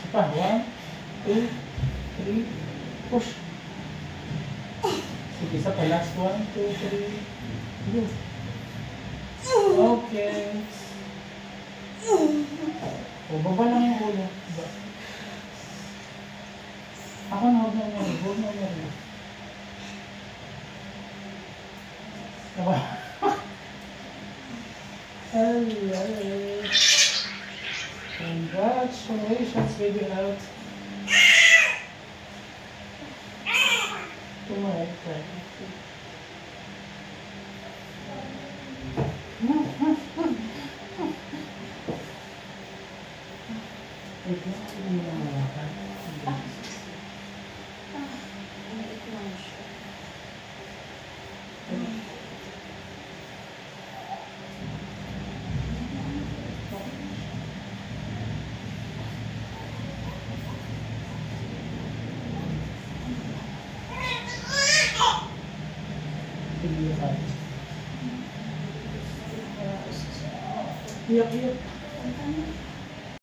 Pa. 1, 2, 3, push. Sige, isa pa. Last 1, 2, 3, go. Okay. O, baba lang yung ulo. Ako na, huwag na umarin. Huwag na umarin. Diba? Hello. Congratulations, baby out. Tumahay ka. Iyak.